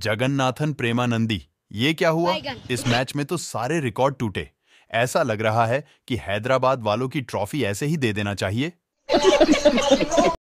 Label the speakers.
Speaker 1: जगन्नाथन प्रेमानंदी, ये क्या हुआ?
Speaker 2: बैगन।
Speaker 1: इस मैच में तो सारे रिकॉर्ड टूटे। ऐसा लग रहा है कि हैदराबाद वालों की ट्रॉफी ऐसे ही दे देना चाहिए।